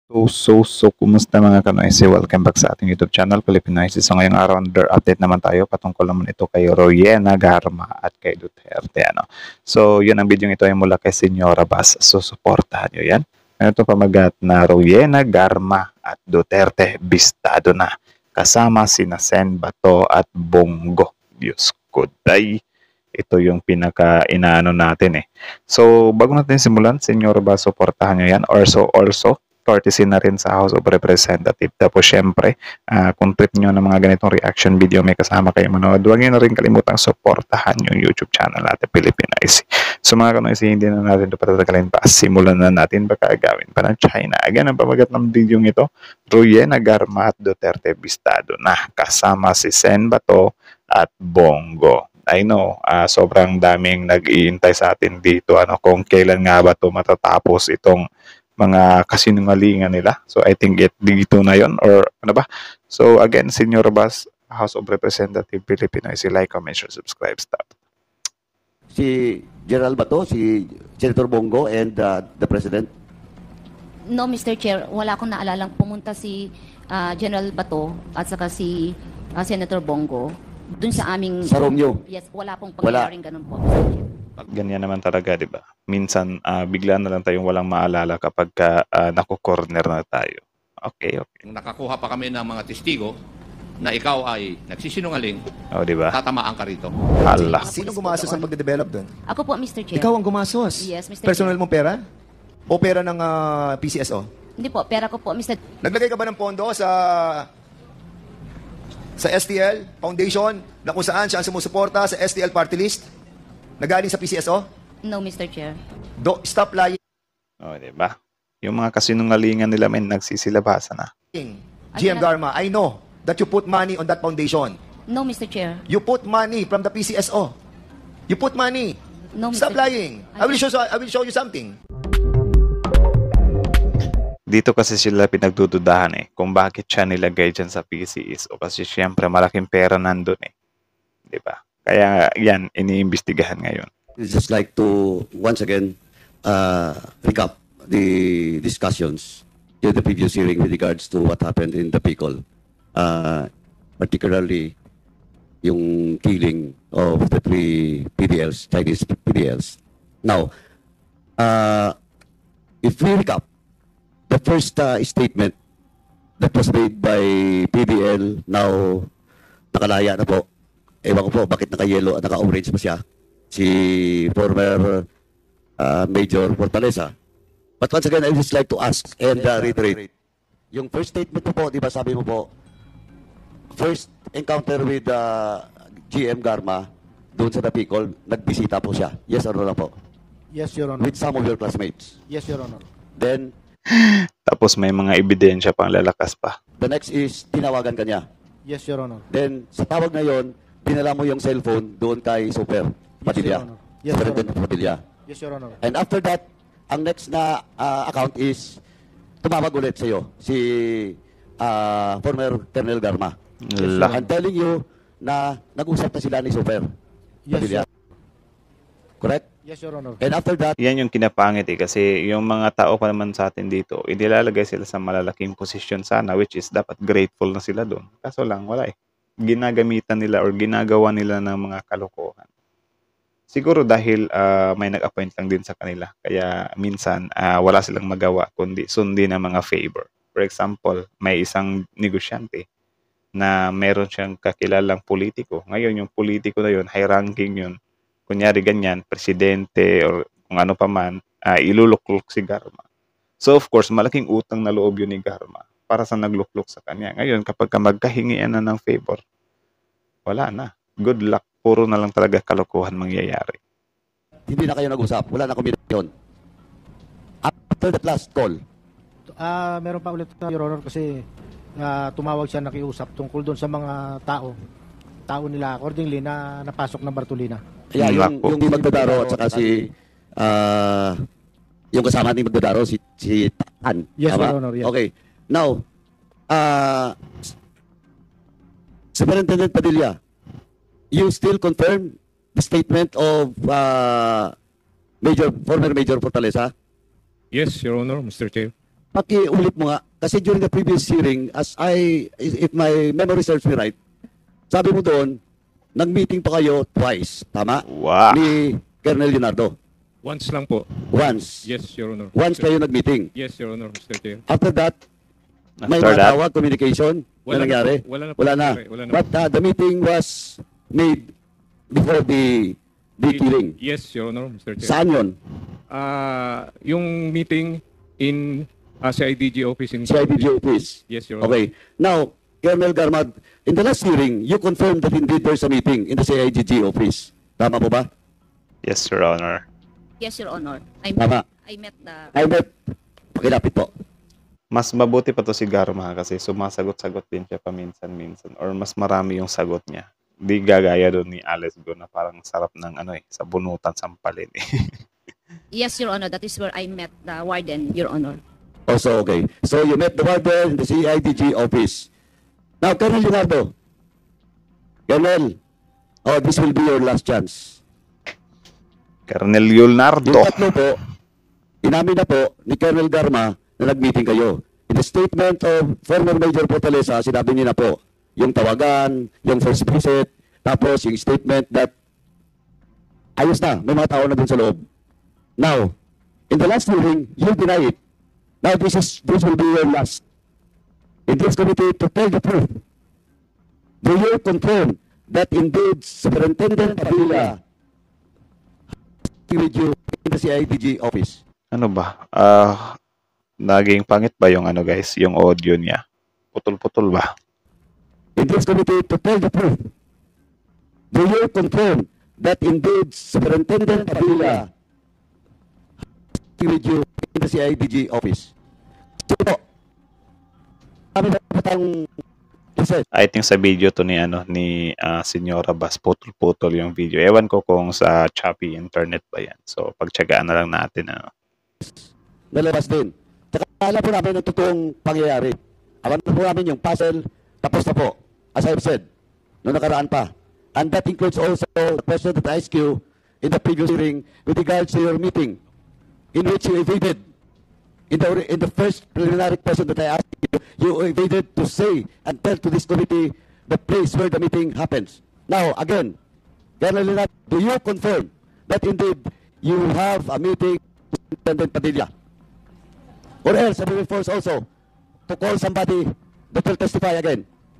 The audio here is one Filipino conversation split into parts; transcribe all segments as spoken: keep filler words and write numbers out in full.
So, so, so, kumusta mga kanoise? Welcome back sa ating YouTube channel, Filipinoise. So, ngayong araw, under update naman tayo. Patungkol naman ito kay Royena Garma at kay Duterte. Ano? So, yun ang video ito ay mula kay Senyora Bas. So, supportahan nyo yan. Ano ito pamagat na Royena Garma at Duterte bistado na. Kasama sina Sen Bato at Bongo. Diyos ko, day. Ito yung pinaka-inaano natin eh. So, bago natin simulan, Senyora Bas, supportahan nyo yan. Also, also, courtesy na rin sa House of Representatives. Tapos syempre, uh, kung trip nyo ng mga ganitong reaction video, may kasama kayo manood, huwag nyo na rin kalimutang supportahan yung YouTube channel natin, Filipinoise. So mga kanoise, hindi na natin ito patatagalin pa. Simulan na natin, baka agawin pa ng China. Again, ang pamagat ng video ito, Royena Garma at Duterte bistado na. Kasama si Sen Bato at Bongo. I know, uh, sobrang daming nag-iintay sa atin dito ano kung kailan nga ba ito matatapos itong mga kasinungalingan nila. So, I think it dito na yon or ano ba? So, again, Senior Bas, House of Representative Filipinoise, like, comment, share, subscribe, stop. Si General Bato, si Senator Bongo, and uh, the President? No, Mister Chair, wala akong naalalang pumunta si uh, General Bato at saka si uh, Senator Bongo dun sa aming... Sa room nyo? Yes, wala pong pangyayaring ganun po, Mister Chair. Ganyan naman talaga, di ba? Minsan, uh, bigla na lang tayong walang maalala kapag ka, uh, naku-corner na tayo. Okay, okay. Nakakuha pa kami ng mga testigo na ikaw ay nagsisinungaling, oh, di ba? tatamaan ka rito. Allah. Sino gumasos ang pagde-develop doon? Ako po, Mister Chair. Ikaw ang gumasos? Yes, Mister Personal Chair. mong pera? O pera ng uh, P C S O? Hindi po, pera ko po, Mister Naglagay ka ba ng pondo sa sa S T L Foundation na kung saan siya ang sumusuporta sa S T L party list na galing sa P C S O? No, Mister Chair. Do, stop lying. Oh, di ba? Yung mga kasinungalingan nila, men, nagsisilabasan na. G M Garma, I know that you put money on that foundation. No, Mister Chair. You put money from the P C S O. You put money. No, Mister Stop lying. I will show I will show you something. Dito kasi sila pinagdududahan eh kung bakit siya nilagay dyan sa P C S O kasi syempre malaking pera nandun eh. Di ba? Kaya yan, iniimbestigahan ngayon. I'd just like to once again uh, recap the discussions in the previous hearing with regards to what happened in the Bicol, uh, particularly yung killing of the three P D Ls, Chinese P D Ls. Now, uh, if we recap, the first uh, statement that was made by P D L, now nakalaya na po. Ewan ko po bakit naka-yellow at naka-orange pa siya. Si former uh, Major Fortaleza. But once again, I would just like to ask and uh, reiterate. Yung first statement mo po, di ba sabi mo po, first encounter with uh, G M Garma doon sa Bicol, nagbisita po siya. Yes or no lang po? Yes, Your Honor. With some of your classmates. Yes, Your Honor. Then, Tapos may mga ebidensya pang lalakas pa. the next is, tinawagan ka niya. Yes, Your Honor. Then, sa tawag na yon, dinala mo yung cellphone doon kay Super Padilla. Your Honor. Yes, Your Superintendent Honor. Padilla. Yes, Your Honor. And after that, ang next na uh, account is tumawag ulit sa iyo si uh, former Colonel Garma. Lah. I'm telling you na nag-usap na sila ni Super Yes, Padilla. Your- Correct? Yes, Your Honor. And after that, Yan yung kinapangit eh kasi yung mga tao pa naman sa atin dito, inilalagay sila sa malalaking posisyon sana which is dapat grateful na sila doon. Kaso lang, wala eh. Ginagamitan nila or ginagawa nila ng mga kalokohan. Siguro dahil uh, may nag-appoint lang din sa kanila. Kaya minsan uh, wala silang magawa kundi sundin ng mga favor. For example, may isang negosyante na meron siyang kakilalang politiko. Ngayon yung politiko na yun, high ranking yun. Kunyari ganyan, presidente or kung ano pa man, uh, ilulukluk si Garma. So of course, malaking utang na loob yun ni Garma para sa naglukluk sa kanya. Ngayon, kapag ka magkahingian na ng favor, wala na. Good luck. Puro na lang talaga kalokohan mangyayari. hindi na kayo nag-usap. Wala na komunikasyon. After that last call, Ah, meron pa ulit, Your Honor, kasi ah, tumawag siya nakiusap tungkol doon sa mga tao. Tao nila accordingly na napasok ng Bartolina. yeah, yung, Nako. yung di Magdadaro at saka si uh, yung kasama ni Magdadaro, si, si Tan. Yes, Tama? Your Honor, yes. Okay. Now, uh, Superintendent Padilla, you still confirm the statement of uh, Major, former Major Fortaleza? Yes, Your Honor, Mister Chair. pakiulit mo nga. Kasi during the previous hearing, as I, if my memory serves me right, sabi mo doon, nag-meeting pa kayo twice. Tama? Wow. Ni Colonel Leonardo. Once lang po. Once. Yes, Your Honor. Once kayo nag-meeting. Yes, Your Honor, Mister Chair. After that, may After mga that, tawag, communication Wala na na nangyari? po. Wala na po, Wala na. Sir. Wala na But uh, the meeting was made before the the killing. Yes, Your Honor, Mister Chair. Saan yun? Ah, yung meeting in uh, C I D G office in C I D G office. Yes, Your Honor. Okay. Now, Colonel Garma, in the last hearing, you confirmed that indeed there's a meeting in the C I D G office. Tama po ba? yes, Your Honor. Yes, Your Honor. I Tama. met, I met the... I bet. Pakilapit po. Mas mabuti pa to si Garma kasi sumasagot-sagot din siya paminsan-minsan or mas marami yung sagot niya. Di gagaya doon ni Alice Go na parang sarap ng ano eh, sa bunutan sampalin eh. Yes, Your Honor. That is where I met the warden, Your Honor. Also, okay. So, you met the warden in the C I D G office. Now, Colonel Leonardo. Colonel, oh, this will be your last chance. Colonel Yung Leonardo. tatlo po, inamin na po ni Colonel Garma na nag-meeting kayo. In the statement of former Major Fortaleza, sinabi niya na po, yung tawagan, yung first visit, tapos yung statement that ayos na, may mga tao na dun sa loob. Now, in the last hearing, you deny it. Now, this is this will be your last. In this committee, to tell the truth, do you confirm that indeed Superintendent Padilla with you in the C I D G office? Ano ba? Ah, naging pangit ba yung ano guys, yung audio niya? Putol-putol ba? In this committee, to tell the truth, do you confirm that indeed Superintendent Padilla with you in the C I D G office? Sige po. Kami na patang research. I think sa video to ni ano ni ah, Senyora Bas, putol-putol yung video. Ewan ko kung sa choppy internet ba yan. So pagtiyagaan na lang natin ano. Nalabas din. Tsaka alam po namin ang totoong pangyayari. Alam po namin yung puzzle, tapos na po. As I've said, noong nakaraan pa. And that includes also the question that I asked you in the previous hearing with regards to your meeting in which you evaded. In the, in the first preliminary question that I asked you, you evaded to say and tell to this committee the place where the meeting happens. Now, again, Colonel Leonardo, do you confirm that indeed you have a meeting with Superintendent Padilla? Or else, I will force also to call somebody that will testify again.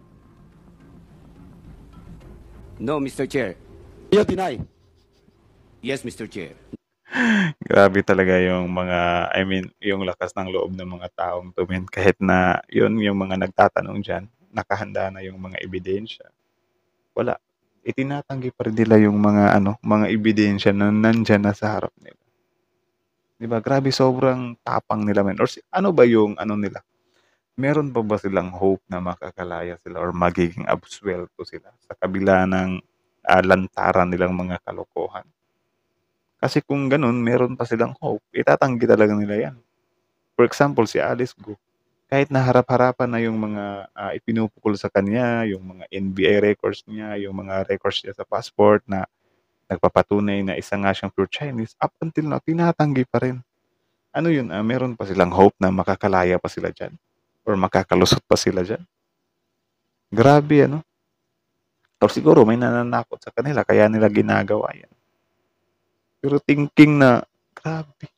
No, Mister Chair. You deny. Yes, Mister Chair. Grabe talaga yung mga, I mean, yung lakas ng loob ng mga taong tumin. Kahit na yun, yung mga nagtatanong dyan, nakahanda na yung mga ebidensya. Wala. Itinatanggi pa rin nila yung mga, ano, mga ebidensya na nandyan na sa harap nila. Diba? Grabe, sobrang tapang nila, men. Or si- ano ba yung, ano nila? Meron pa ba silang hope na makakalaya sila or magiging absuelto sila sa kabila ng ah, lantaran nilang mga kalokohan? Kasi kung ganun, meron pa silang hope. Itatanggi talaga nila yan. For example, si Alice Go. Kahit naharap-harapan na yung mga ah, ipinupukol sa kanya, yung mga N B I records niya, yung mga records niya sa passport na nagpapatunay na isa nga siyang pure Chinese, up until now, tinatanggi pa rin. Ano yun? ah, meron pa silang hope na makakalaya pa sila dyan? Or makakalusot pa sila dyan? Grabe, ano? Or siguro may nananakot sa kanila, kaya nila ginagawa yan. Pero thinking na, grabe.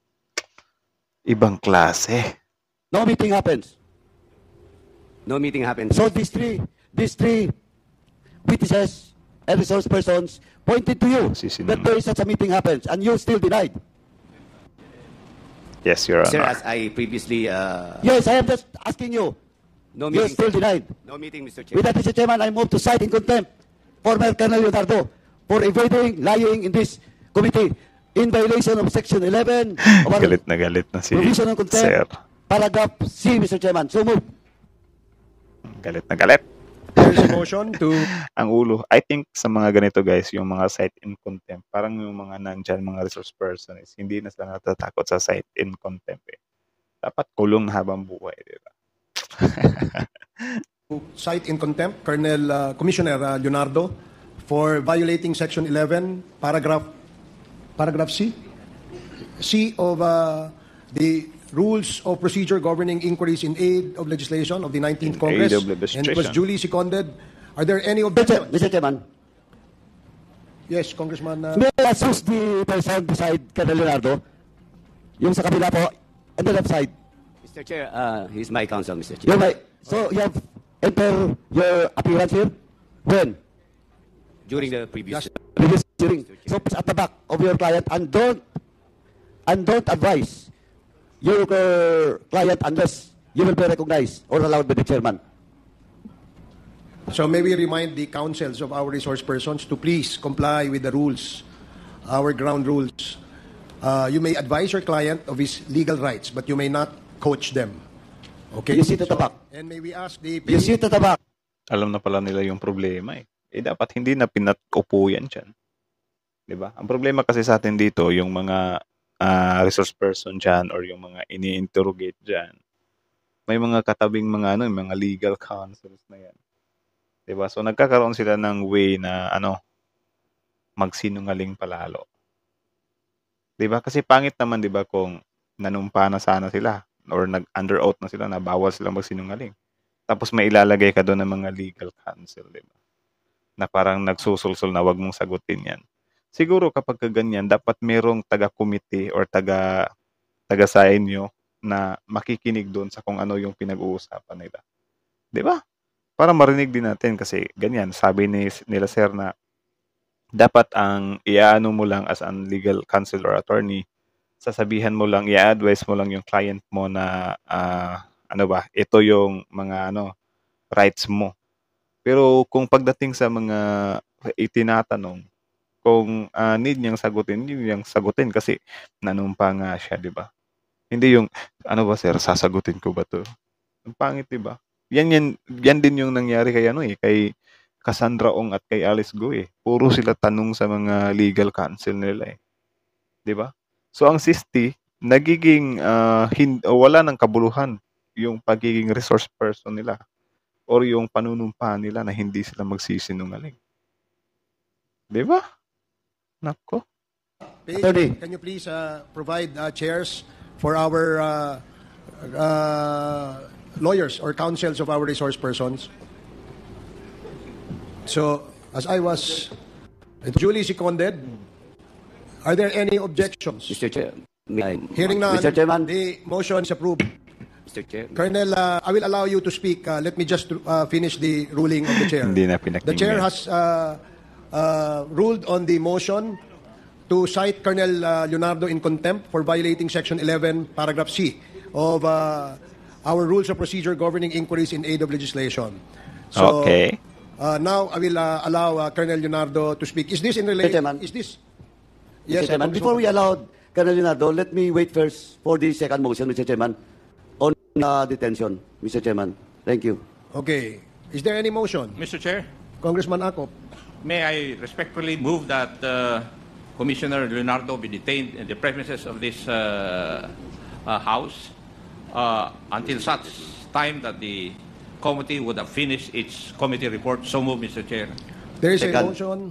Ibang klase. No meeting happens. No meeting happened. So these three, these three witnesses and resource persons pointed to you Sisi that naman. there is such a meeting happens and you still denied. Yes, Your Sir, Honor. as I previously, uh, Yes, I am just asking you. no You meeting. still denied. No meeting, Mister Chair. With that, Mister Chairman, I move to cite in contempt former Colonel Leonardo for evading, lying in this committee in violation of Section eleven of our Galit na galit na si Provision of Sir. Contempt, paragraph C, Mister Chairman. So move. Galit na galit. There's a motion to Ang ulo. I think sa mga ganito guys, yung mga site in contempt, parang yung mga nandyan, mga resource person is, hindi na sila natatakot sa site in contempt eh. Dapat kulong na habang buhay, di ba? cite in contempt Colonel uh, Commissioner uh, Leonardo for violating Section eleven, paragraph paragraph C, C of uh, the Rules of Procedure Governing Inquiries in Aid of Legislation of the nineteenth In Congress. aid of And it was legislation. duly seconded. Are there any Mister Chair- objections? Mister Chairman, Yes, Congressman. uh, may I assist the person beside Colonel Leonardo? Yung sa kabila po, on the left side. Mister Chair, uh, he's my counsel, Mister Chair. You're right. So you have entered your appearance here? When? During the previous... Previous hearing. So please at the back of your client and don't and don't advise your uh, client unless you will be recognized or allowed by the chairman. So may we remind the councils of our resource persons to please comply with the rules, our ground rules. Uh, you may advise your client of his legal rights, but you may not coach them. Okay? You sit at the back. And may we ask the... You sit at the back. Alam na pala nila yung problema eh. Eh dapat hindi na pinatupo yan dyan. Diba? Ang problema kasi sa atin dito, yung mga ah, resource person dyan or yung mga ini-interrogate dyan, may mga katabing mga ano, mga legal counsels na yan. Diba? So nagkakaroon sila ng way na ano, magsinungaling palalo. Diba? Kasi pangit naman, diba, kung nanumpa na sana sila or nag-under oath na sila na bawal silang magsinungaling. Tapos may ilalagay ka doon ng mga legal counsel, diba? Na parang nagsusulsul na wag mong sagutin yan. Siguro kapag ganyan, dapat merong taga-committee or taga, taga-sa inyo na makikinig doon sa kung ano yung pinag-uusapan nila. Diba? Para marinig din natin kasi ganyan, sabi ni, nila sir na dapat ang iaano mo lang as an legal counsel or attorney, sasabihan mo lang, i-advise mo lang yung client mo na ah, ano ba, ito yung mga ano rights mo. Pero kung pagdating sa mga itinatanong, kung ah, need niyang sagutin, yun yung sagutin kasi nanumpa nga siya, di ba? Hindi yung, ano ba sir, sasagutin ko ba to? Ang pangit, di ba? Yan, yan, yan din yung nangyari kay ano eh, kay Cassandra Ong at kay Alice Go eh. Puro sila tanong sa mga legal counsel nila eh. Di ba? So ang S I S T, nagiging ah, hin- wala ng kabuluhan yung pagiging resource person nila or yung panunumpa nila na hindi sila magsisinungaling. Di ba? Nako. Page, Attorney. can you please uh, provide uh, chairs for our uh, uh, lawyers or counsels of our resource persons? So, as I was duly seconded, are there any objections? Mister Chair, may I... Hearing none, Mister Chairman. the motion is approved. Mister Chair, Colonel, uh, I will allow you to speak. Uh, let me just uh, finish the ruling of the chair. Hindi na The pinakinggan. chair has uh, uh, ruled on the motion to cite Colonel uh, Leonardo in contempt for violating Section eleven, Paragraph C of uh, our Rules of Procedure Governing Inquiries in Aid of Legislation. So, Okay. uh, now I will uh, allow uh, Colonel Leonardo to speak. Is this in relation? Chairman. Is this? Mister Yes, Chairman, uh, before we allow Colonel Leonardo, let me wait first for the second motion, Mister Chairman, on uh, detention, Mister Chairman. Thank you. Okay. Is there any motion? Mister Chair, Congressman Akop. may I respectfully move that uh, Commissioner Leonardo be detained in the premises of this uh, uh, House uh, until such time that the committee would have finished its committee report. So move, Mister Chair. There is a Second. motion.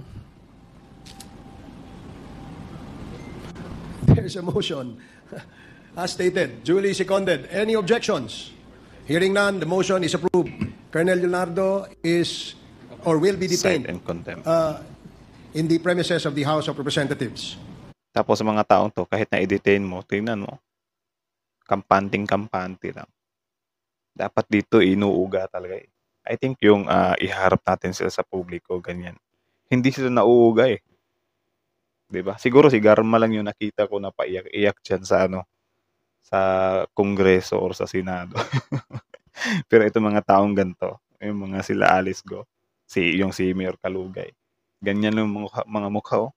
There is a motion. As stated, duly seconded. Any objections? Hearing none, the motion is approved. Colonel Leonardo is or will be Cite detained and contempt. uh, in the premises of the House of Representatives. Tapos sa mga taong to, kahit na i-detain mo, tingnan mo, kampanting-kampante lang. Dapat dito inuuga talaga eh. I think yung ah, iharap natin sila sa publiko, ganyan. Hindi sila nauuga eh. 'Di ba? Siguro si Garma lang yung nakita ko na paiyak-iyak dyan sa ano, sa Kongreso or sa Senado. Pero ito mga taong ganito, yung mga sila Alice Go, si yung si Mayor Kalugay. Ganyan yung mga, mga mukha oh.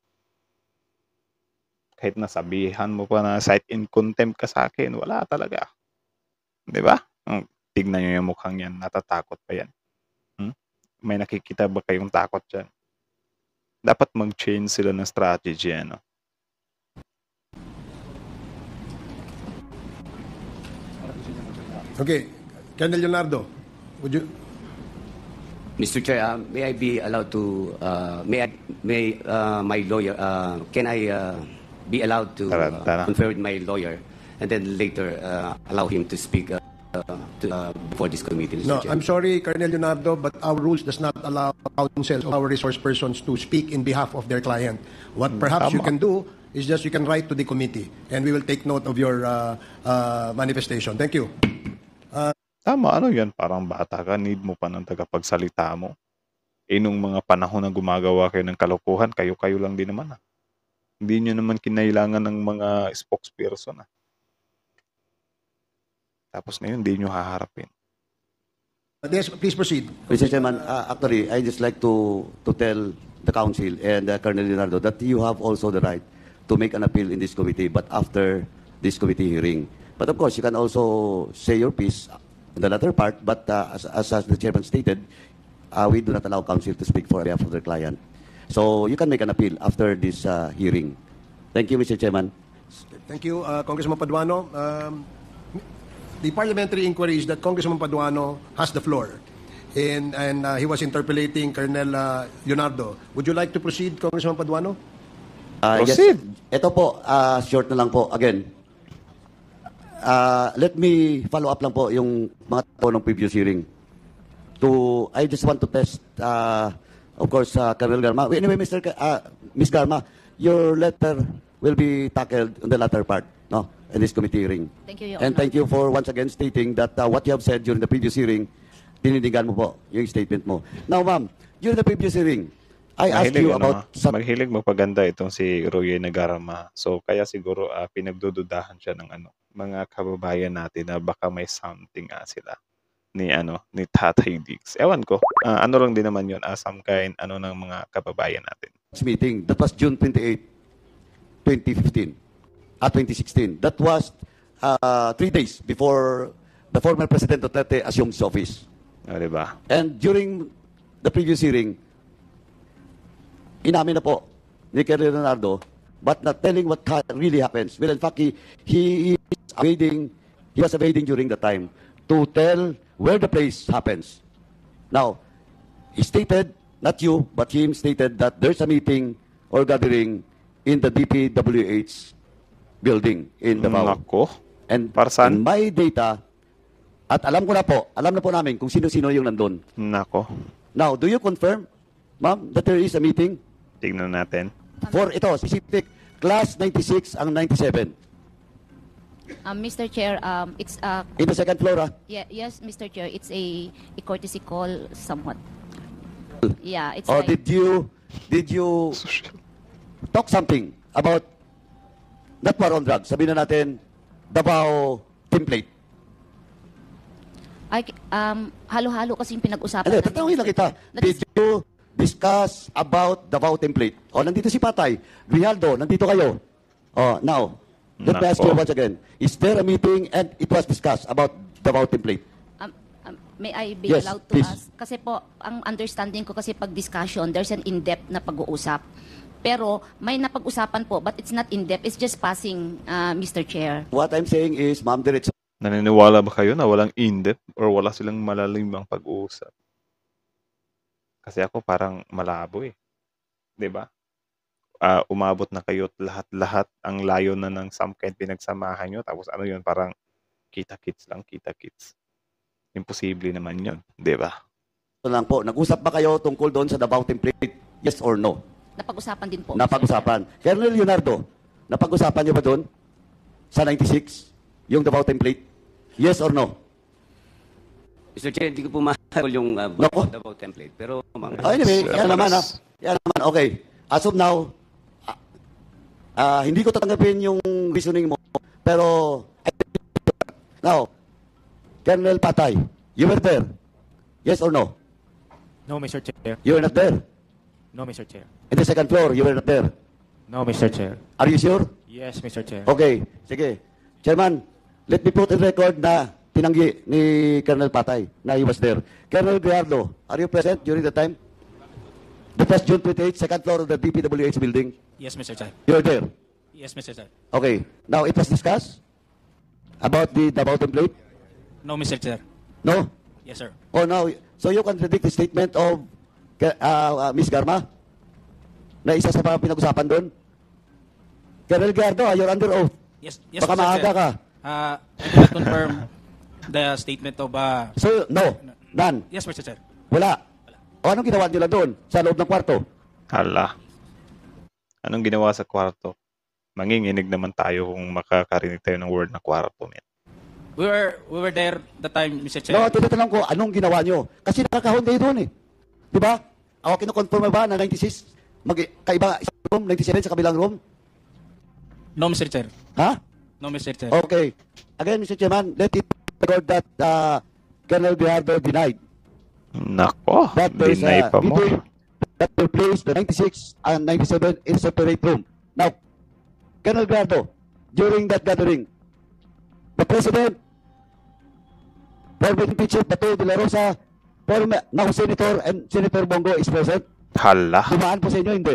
Kahit nasabihan mo pa na cite in contempt ka sa akin, wala talaga. 'Di ba? Hmm, tignan niyo yung mukhang yan, natatakot pa yan. Hmm? May nakikita ba kayong takot dyan? Dapat mag-change sila ng strategy, ano? Okay. Colonel Leonardo, would you... Mister Chair, uh, may I be allowed to, uh, may I, may uh, my lawyer, uh, can I uh, be allowed to Tara, uh, tara. confer with my lawyer and then later uh, allow him to speak uh, uh, to, uh, before this committee, Mister No, Chair. I'm sorry, Colonel Leonardo, but our rules does not allow counsel or our resource persons to speak in behalf of their client. What perhaps you Tama. can do is just you can write to the committee, and we will take note of your uh, uh, manifestation. Thank you. Tama, ano yan? Parang bata ka, need mo pa ng tagapagsalita mo. Eh, nung mga panahon na gumagawa kayo ng kalokohan, kayo-kayo lang din naman. Ah. Hindi nyo naman kinailangan ng mga spokesperson. Ah. Tapos ngayon, hindi nyo haharapin. Yes, please proceed. Mister Chairman, uh, actually, I just like to to tell the council and uh, Colonel Leonardo that you have also the right to make an appeal in this committee, but after this committee hearing. But of course, you can also say your piece in the latter part, but uh, as, as, as the chairman stated, uh, we do not allow counsel to speak for behalf of their client. So you can make an appeal after this uh, hearing. Thank you, Mister Chairman. Thank you, uh, Congressman Paduano. Um, the parliamentary inquiry is that Congressman Paduano has the floor, and, and uh, he was interpellating Colonel uh, Leonardo. Would you like to proceed, Congressman Paduano? Uh, Proceed. Yes. Ito po, uh, short na lang po. Again, uh, let me follow up lang po yung mga tao ng previous hearing. To, I just want to test, uh, of course, uh, Colonel Garma. Anyway, Mister Ka- uh, Miz Garma, your letter will be tackled in the latter part, no, in this committee hearing. Thank you, Your And Honor. thank you for once again stating that uh, what you have said during the previous hearing, tinindigan mo po yung statement mo. Now, ma'am, during the previous hearing, I asked Mahilig, you ano, about... ah, maghilig magpaganda itong si Roye Nagarma. So, kaya siguro ah, pinagdududahan siya ng ano, mga kababayan natin na baka may something ah, sila ni ano ni Tatay Diggs. Ewan ko. Ah, ano lang din naman yun, ah, some kind ano ng mga kababayan natin. meeting. That was June twenty-eighth, twenty fifteen, at twenty sixteen. That was uh, three days before the former President Duterte assumed his office. Ah, di ba? And during the previous hearing, inamin na po ni Colonel Leonardo, but not telling what ha- really happens. Well, in fact, he, he is evading, he was evading during the time to tell where the place happens. Now, he stated, not you, but him stated that there's a meeting or gathering in the D P W H building in Davao. Nako. And Para saan? in my data, at alam ko na po, alam na po namin kung sino-sino yung nandun. Nako. Now, do you confirm, ma'am, that there is a meeting? Tingnan natin. For ito, specific, class ninety-six ang ninety-seven. Um, Mister Chair, um, it's uh, In the second floor, ah. yeah, yes, Mister Chair, it's a, a courtesy call somewhat. Yeah, it's Or like, did you, did you talk something about not war on drugs? Sabihin na natin, Davao template. ay, um, halo-halo kasi yung pinag-usapan. Ano, natin, tatanungin lang Mister kita. Chair. That Did is- you discuss about Davao template? O, nandito si Patay. Grijaldo, nandito kayo. O, now, let me ask Nako. you once again. Is there a meeting and it was discussed about Davao template? Um, um, may I be Yes, allowed to please. ask? Kasi po, ang understanding ko kasi pag discussion, there's an in-depth na pag-uusap. Pero may napag-usapan po, but it's not in-depth, it's just passing, uh, Mister Chair. What I'm saying is, ma'am, diretso Naniniwala ba kayo na walang in-depth or wala silang malalimang pag-uusap? Kasi ako parang malabo eh. 'Di ba? Ah, umabot na kayo at lahat-lahat ang layo na ng some kind pinagsamahan nyo. Tapos ano yun, parang kita-kits lang, kita-kits. Imposible naman yun. 'Di ba? lang po. Nag-usap ba kayo tungkol doon sa Davao template? Yes or no? Napag-usapan din po. Napag-usapan. Colonel Leonardo, napag-usapan niyo ba doon sa ninety-six? Yung Davao template? Yes or no? Mister Chair, hindi ko po mahal yung uh, Nako. about template. Pero, mga... Oh, anyway, Yes, yan naman ha. yes. Yan naman, okay. As of now, ah, ah, hindi ko tatanggapin yung reasoning mo. Pero, now, Colonel Patay, you were there? Yes or no? No, Mister Chair. You were not there? No, Mister Chair. In the second floor, you were not there? No, Mister Chair. Are you sure? Yes, Mister Chair. Okay, sige. Chairman, let me put in record na tinanggi ni Colonel Patay na he was there. Colonel Grijaldo, are you present during the time? The first June twenty-eighth, second floor of the D P W H building. Yes, Mister Chair. You were there? Yes, Mister Chair. Okay. Now, it was discussed about the Davao template? No, Mister Chair. No? Yes, sir. Oh, no. So you contradict the statement of uh, uh, Miz Garma na isa sa mga pinag-usapan doon? Colonel Grijaldo, ah, you're under oath. Yes, yes, Baka Mister maaga Chair. ka. Uh, I cannot confirm the statement of... Uh, So, no. None. yes, Mister Chair. Wala. O anong ginawa nila doon sa loob ng kwarto? Hala. Anong ginawa sa kwarto? Manginginig naman tayo kung makakarinig tayo ng word na kwarto, men. We were we were there the time, Mister Chair. No, tinatanong ko, anong ginawa nyo? Kasi nakakahon kayo doon eh. Di ba? Ako kinukonfirm ba na ninety-six? Mag kaiba isang room, ninety-seven sa kabilang room? No, Mister Chair. Ha? No, Mister Chair. Okay. Again, Mister Chairman, let it record that uh, Colonel Biardo denied Nako, that there is deny a pa mo. video that will place the ninety-six and ninety-seven in separate room. Now, Colonel Biardo, during that gathering, the President, former impeached Bato de la Rosa, former now Senator and Senator Bongo is present. Hala. Dumaan po sa inyo, hindi?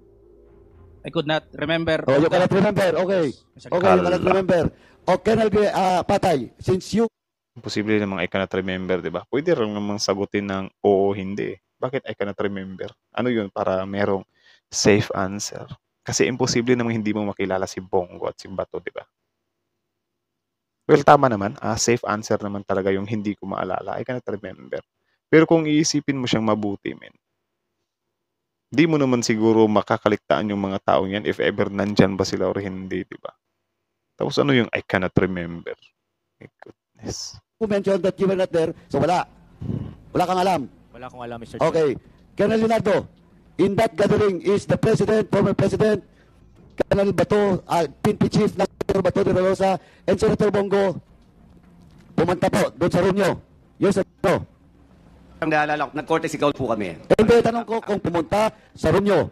I could not remember. Oh, you cannot remember. Okay. Okay, you cannot Hala. remember. O, Colonel uh, Patay, since you Posible namang I cannot remember, di ba? Pwede rin namang sagutin ng oo, hindi. Bakit I cannot remember? Ano yun? Para merong safe answer. Kasi imposible namang hindi mo makilala si Bongo at si Bato, di ba? Well, tama naman. Ah, safe answer naman talaga yung hindi ko maalala. I cannot remember. Pero kung iisipin mo siyang mabuti, men, di mo naman siguro makakaligtaan yung mga tao yan if ever nandyan ba sila or hindi, di ba? Tapos ano yung I cannot remember? My goodness. who mentioned that you were not there, so wala. Wala kang alam. Wala akong alam, Mister Chair. Okay. Colonel Leonardo, in that gathering is the President, former President, Colonel Bato, uh, P N P Chief, Senator Bato de la Rosa, and Senator Bongo, pumunta po doon sa room nyo. Yes, sir. No. Ang naalala ko, nag-courtesy call po kami. Eh, Hindi, tanong ko kung pumunta sa room nyo.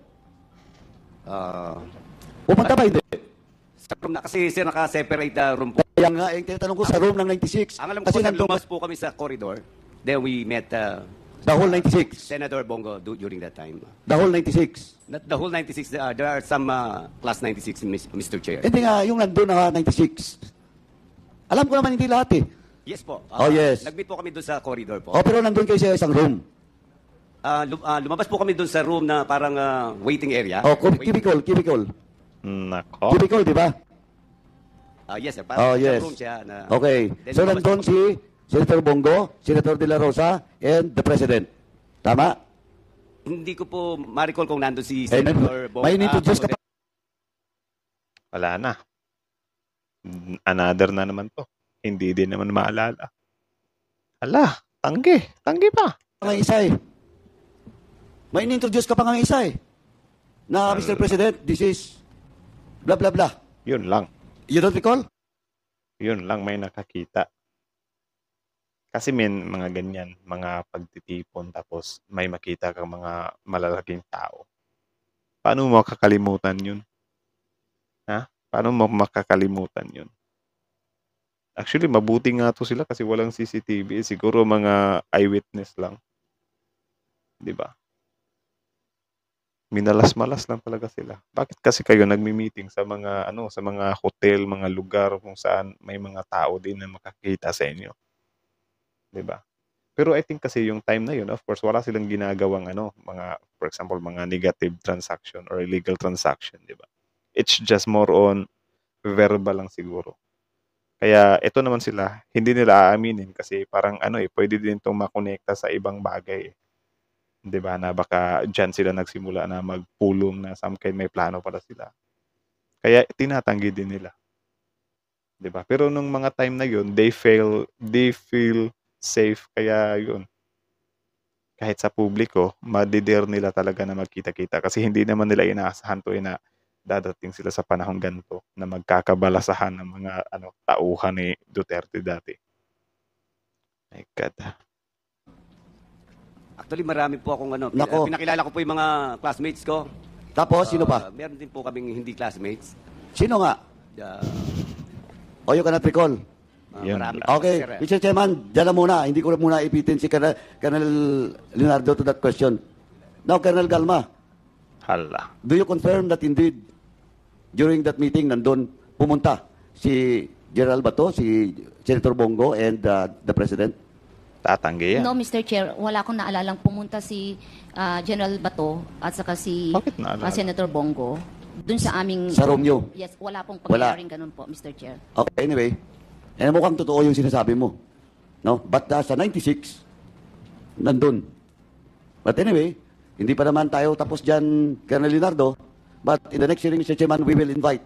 Ah, Pumunta ba hindi? sa room na, kasi sir, naka-separate uh, room po. Kaya nga, eh, tinatanong ko sa room ng ninety-six. Ang alam ko Kasi po, sir, nandun lumabas po kami sa corridor. Then we met uh, the whole ninety-six. Senator Bongo do, during that time. The whole ninety-six. Not the whole ninety-six, uh, there are some uh, class ninety-six, Mis- Mister Chair. Hindi nga, yung nandun na ninety-six. Alam ko naman hindi lahat eh. Yes po. Oh, yes. Nag-meet po kami doon sa corridor po. O, pero nandun kayo sa isang room. Ah, lum- ah, lumabas po kami doon sa room na parang ah, waiting area. O, cub- Waiting- cubicle, cubicle. Nako. Cubicle, di ba? Ah, yes, sir. Oh, Parang yes. room siya na... Okay. Then So, lumabas nandun po kami. si Senator Bongo, Senator De La Rosa, and the President. Tama? Hindi ko po ma-recall kung nandun si Eh, Senator Bongo. may introduce ka pa. Wala na. Another na naman to. Hindi din naman maalala. Hala, tanggi. Tanggi pa. Ng isa eh. May introduce ka pa ng isa eh. Na, Mister President, this is blah, blah, blah. Yun lang. You don't recall? Yun lang may nakakita. Kasi men, mga ganyan, mga pagtitipon, tapos may makita kang mga malalaking tao. Paano mo makakalimutan yun? Ha? Paano mo makakalimutan yun? Actually, mabuti nga to sila kasi walang C C T V. Siguro mga eyewitness lang. Di ba? Minalas-malas lang talaga sila. Bakit kasi kayo nagmi-meeting sa mga ano, sa mga hotel, mga lugar kung saan may mga tao din na makakita sa inyo? 'Di ba? Pero I think kasi yung time na yun, of course, wala silang ginagawang ano, mga for example, mga negative transaction or illegal transaction, 'di ba? It's just more on verbal lang siguro. Kaya ito naman sila, hindi nila aaminin kasi parang ano eh, pwede din itong makonekta sa ibang bagay eh. 'Di ba, na baka diyan sila nagsimula na magpulong na some kind may plano pala sila. Kaya tinatanggi din nila. 'Di ba? Pero nung mga time na yun, they feel they feel safe kaya yun. Kahit sa publiko, madidir nila talaga na magkita-kita kasi hindi naman nila inaasahan to eh, na dadating sila sa panahon ganito na magkakabalasahan ng mga ano tauhan ni Duterte dati. My God. Actually, marami po akong ano. Nako. Pinakilala ko po yung mga classmates ko. Tapos, sino pa? Ah, meron din po kaming hindi classmates. Sino nga? Ah, O, you cannot recall? ah, Yun marami. lang. Okay, Sir, eh. Mister Chairman, dyan na muna. Hindi ko na muna ipitin si Colonel, Colonel Leonardo to that question. Now, Colonel Galma, Hala. do you confirm that indeed during that meeting nandun pumunta si General Bato, si Senator Bongo, and uh, the President? Tatanggi yan. No, Mister Chair, wala akong naalalang pumunta si ah, General Bato at saka si Bakit naalala? ah, Senator Bongo dun sa aming... Sa room nyo? Yes, wala pong Wala. pangyayaring ganun po, Mister Chair. Okay, anyway. Eh, mukhang totoo yung sinasabi mo. No? But uh, sa ninety-six, nandun. But anyway, hindi pa naman tayo tapos dyan, Colonel Leonardo. But in the next hearing, Mister Chairman, we will invite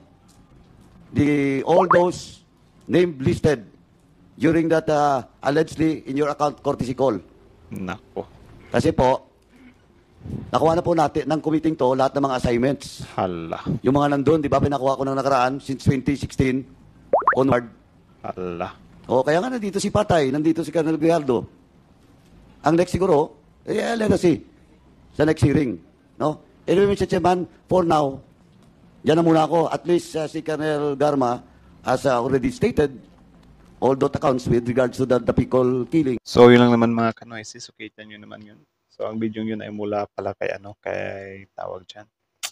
the all those named listed during that uh, allegedly in your account courtesy call. Nako. Kasi po, nakuha na po natin ng committee to lahat ng mga assignments. Hala. Yung mga nandun, di ba, pinakuha ko ng nakaraan since twenty sixteen onward. Hala. O, kaya nga nandito si Patay, nandito si Colonel Guiardo. Ang next siguro, eh, let us see sa next hearing. No? Anyway, Mister Chairman, for now, dyan na muna ako. At least uh, si Colonel Garma, as uh, already stated, all those accounts with regards to the, the people killing. So, yun lang naman mga kanoises. So, kita nyo naman yun. So, ang video yun ay mula pala kay ano, kay tawag dyan.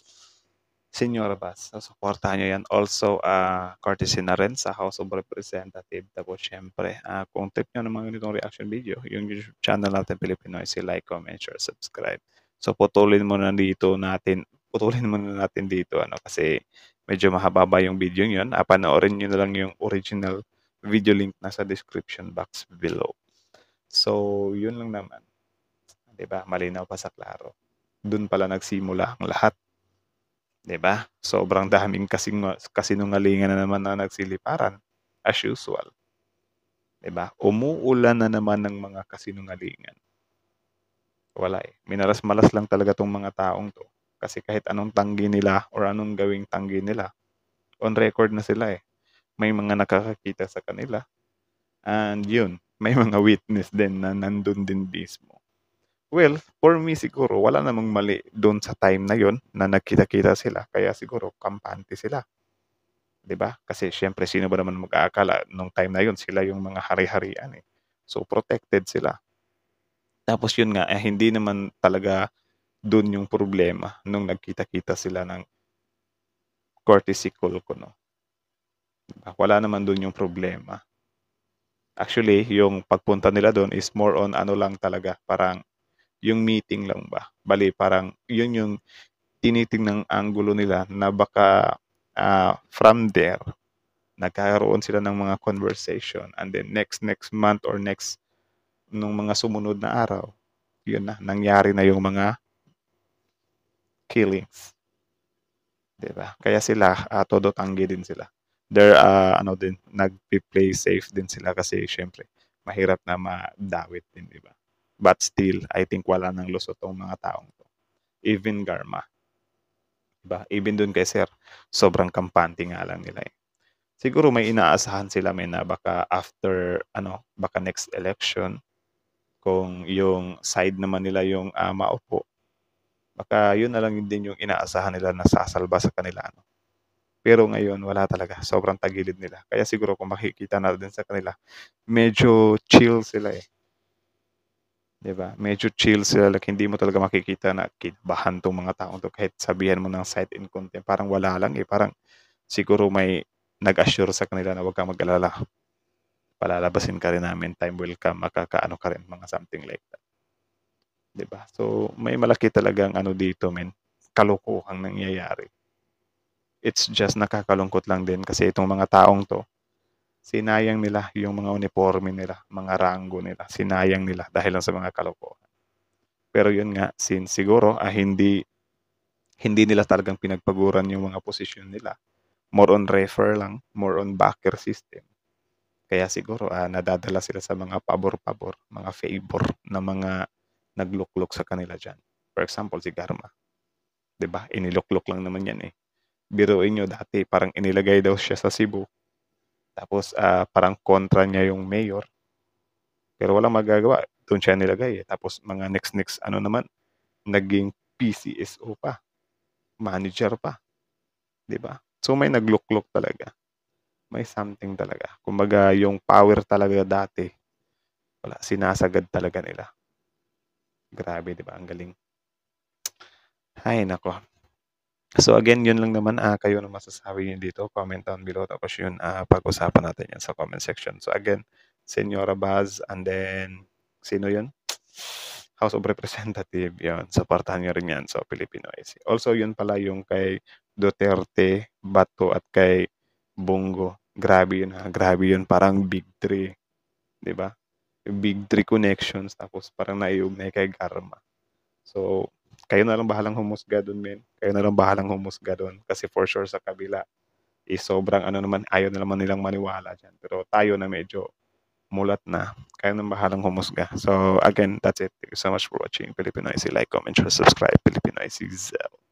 Senyor Bas. So, supportahan nyo yan. Also, uh, courtesy na rin sa House of Representatives. Tapos, syempre, uh, kung tip nyo ng mga ganitong reaction video, yung YouTube channel natin, Pilipinoise, like, comment, share, subscribe. So, putulin mo na dito natin, putulin mo na natin dito, ano, kasi medyo mahababa yung video yun. Uh, panoorin nyo na lang yung original video link na sa description box below. So, yun lang naman. Diba? Malinaw pa sa klaro. Doon pala nagsimula ang lahat. Diba? Sobrang daming kasing, kasinungalingan na naman na nagsiliparan. As usual. Diba? Umuulan na naman ng mga kasinungalingan. Wala eh. Minalas-malas lang talaga tong mga taong to. Kasi kahit anong tanggi nila or anong gawing tanggi nila, on record na sila eh. May mga nakakakita sa kanila. And yun, may mga witness din na nandun din mismo. Well, for me siguro, wala namang mali doon sa time na yon na nagkita-kita sila. Kaya siguro, kampante sila. Diba? Kasi syempre, sino ba naman mag-aakala nung time na yon sila yung mga hari-harian eh. So, protected sila. Tapos yun nga, eh, hindi naman talaga doon yung problema nung nagkita-kita sila ng courtesy call ko, no? Diba? Wala naman doon yung problema. Actually, yung pagpunta nila doon is more on ano lang talaga, parang yung meeting lang ba? Bali, parang yun yung tinitingnang angulo nila na baka uh, from there, nagkakaroon sila ng mga conversation and then next next month or next nung mga sumunod na araw, yun na, nangyari na yung mga killings. Diba? Kaya sila, uh, todo tanggi din sila. They're, uh, ano din, nag-play safe din sila kasi syempre, mahirap na madawit din, diba? But still, I think wala nang lusot tong mga taong to. Even Garma. Diba? Even dun kay Sir, sobrang kampante nga lang nila eh. Siguro may inaasahan sila may na baka after, ano, baka next election, kung yung side naman nila yung uh, maupo, baka yun na lang din yung inaasahan nila na sasalba sa kanila. Ano? Pero ngayon, wala talaga. Sobrang tagilid nila. Kaya siguro kung makikita natin sa kanila, medyo chill sila eh. Diba? Medyo chill sila. Like, hindi mo talaga makikita na kinabahan tong mga taong to. Kahit sabihan mo ng sight in contempt, parang wala lang eh. Parang siguro may nag-assure sa kanila na huwag kang mag-alala. Palalabasin ka rin namin. Time will come. Makakaano ka rin. Mga something like that. Diba? So, may malaki talagang ano dito, men. Kalukuhang nangyayari. It's just nakakalungkot lang din kasi itong mga taong to, sinayang nila yung mga uniforme nila, mga ranggo nila, sinayang nila dahil lang sa mga kalokohan. Pero yun nga, since siguro ah, hindi hindi nila talagang pinagpaguran yung mga posisyon nila. More on refer lang, more on backer system. Kaya siguro ah, nadadala sila sa mga pabor-pabor, mga favor na mga nagluklok sa kanila dyan. For example, si Garma. Diba? Iniluklok lang naman yan eh. Biruin nyo dati, parang inilagay daw siya sa Cebu. Tapos uh, parang kontra niya yung mayor. Pero walang magagawa. Doon siya nilagay eh. Tapos mga next next ano naman, naging P C S O pa. Manager pa. Diba? So may nagluklok talaga. May something talaga. Kumbaga yung power talaga dati, wala, sinasagad talaga nila. Grabe, diba? Ang galing. Ay, nako. So again, yun lang naman. Uh, kayo na masasabi nyo dito. Comment down below. Tapos yun, uh, pag-usapan natin yan sa comment section. So again, Senora Baz, and then, sino yun? House of Representatives. Yun, supportahan nyo rin yan. So, Pilipinoise. Also, yun pala yung kay Duterte, Bato, at kay Bongo. Grabe yun ha, grabe yun. Parang big three. Di ba? Big three connections tapos parang naiugnay kay Garma. So, kayo na lang bahalang humusga doon, men. Kayo na lang bahalang humusga doon. Kasi for sure sa kabila, is sobrang ano naman, ayaw na naman nilang maniwala dyan. Pero tayo na medyo mulat na. Kayo na bahalang humusga. So, again, that's it. Thank you so much for watching. Filipino I C. Like, comment, share, subscribe. Filipino I C.